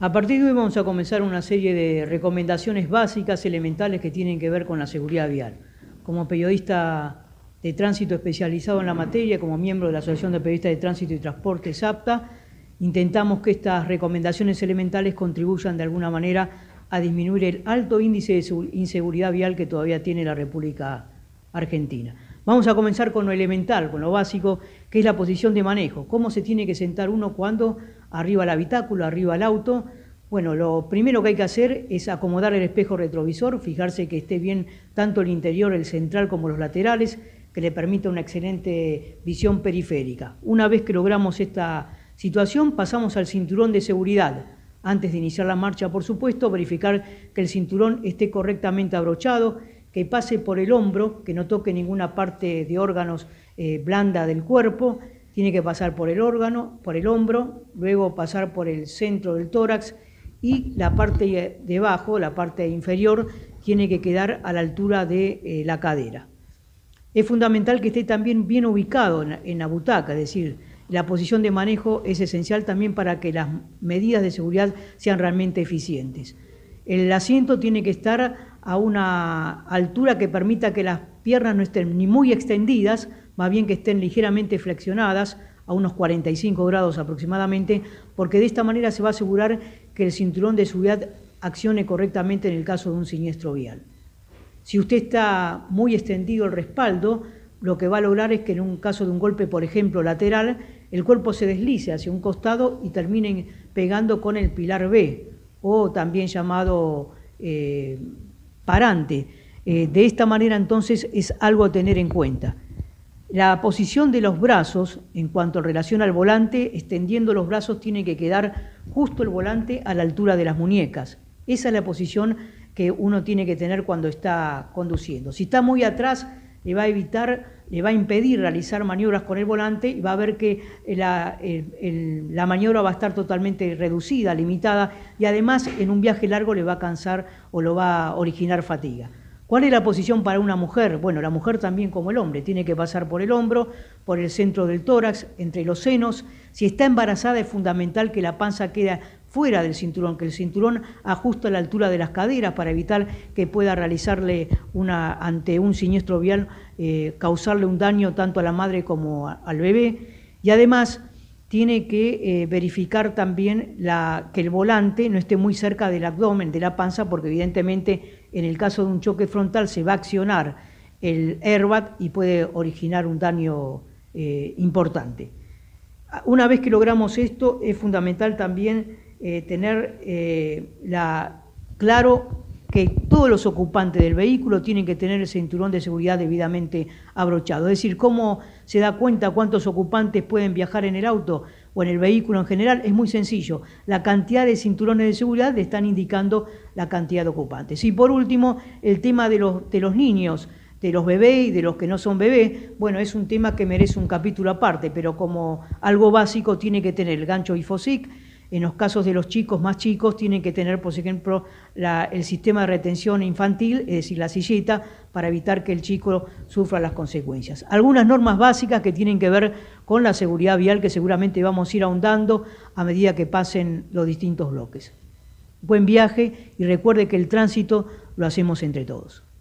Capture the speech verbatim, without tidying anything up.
A partir de hoy vamos a comenzar una serie de recomendaciones básicas, elementales, que tienen que ver con la seguridad vial. Como periodista de tránsito especializado en la materia, como miembro de la Asociación de Periodistas de Tránsito y Transporte, APTA, intentamos que estas recomendaciones elementales contribuyan de alguna manera a disminuir el alto índice de inseguridad vial que todavía tiene la República Argentina. Vamos a comenzar con lo elemental, con lo básico, que es la posición de manejo. ¿Cómo se tiene que sentar uno cuando arriba el habitáculo, arriba el auto? Bueno, lo primero que hay que hacer es acomodar el espejo retrovisor, fijarse que esté bien tanto el interior, el central, como los laterales, que le permita una excelente visión periférica. Una vez que logramos esta situación, pasamos al cinturón de seguridad. Antes de iniciar la marcha, por supuesto, verificar que el cinturón esté correctamente abrochado, que pase por el hombro, que no toque ninguna parte de órganos eh, blanda del cuerpo, tiene que pasar por el órgano, por el hombro, luego pasar por el centro del tórax y la parte de abajo, la parte inferior, tiene que quedar a la altura de eh, la cadera. Es fundamental que esté también bien ubicado en, en la butaca, es decir, la posición de manejo es esencial también para que las medidas de seguridad sean realmente eficientes. El asiento tiene que estar a una altura que permita que las piernas no estén ni muy extendidas, más bien que estén ligeramente flexionadas, a unos cuarenta y cinco grados aproximadamente, porque de esta manera se va a asegurar que el cinturón de seguridad accione correctamente en el caso de un siniestro vial. Si usted está muy extendido el respaldo, lo que va a lograr es que en un caso de un golpe, por ejemplo, lateral, el cuerpo se deslice hacia un costado y termine pegando con el pilar B, o también llamado eh, parante. Eh, de esta manera, entonces, es algo a tener en cuenta. La posición de los brazos, en cuanto a relación al volante, extendiendo los brazos, tiene que quedar justo el volante a la altura de las muñecas. Esa es la posición que uno tiene que tener cuando está conduciendo. Si está muy atrás, le va a evitar, le va a impedir realizar maniobras con el volante y va a ver que la, el, el, la maniobra va a estar totalmente reducida, limitada, y además en un viaje largo le va a cansar o lo va a originar fatiga. ¿Cuál es la posición para una mujer? Bueno, la mujer también como el hombre, tiene que pasar por el hombro, por el centro del tórax, entre los senos. Si está embarazada es fundamental que la panza quede fuera del cinturón, que el cinturón ajuste a la altura de las caderas para evitar que pueda realizarle una, ante un siniestro vial, eh, causarle un daño tanto a la madre como a, al bebé. Y además tiene que eh, verificar también la, que el volante no esté muy cerca del abdomen, de la panza, porque evidentemente en el caso de un choque frontal se va a accionar el airbag y puede originar un daño eh, importante. Una vez que logramos esto, es fundamental también eh, tener eh, la, claro que todos los ocupantes del vehículo tienen que tener el cinturón de seguridad debidamente abrochado. Es decir, ¿cómo se da cuenta cuántos ocupantes pueden viajar en el auto o en el vehículo en general? Es muy sencillo. La cantidad de cinturones de seguridad le están indicando la cantidad de ocupantes. Y por último, el tema de los, de los niños, de los bebés y de los que no son bebés, bueno, es un tema que merece un capítulo aparte, pero como algo básico tiene que tener el gancho IFOSIC. En los casos de los chicos más chicos tienen que tener, por ejemplo, la, el sistema de retención infantil, es decir, la silleta, para evitar que el chico sufra las consecuencias. Algunas normas básicas que tienen que ver con la seguridad vial que seguramente vamos a ir ahondando a medida que pasen los distintos bloques. Buen viaje y recuerde que el tránsito lo hacemos entre todos.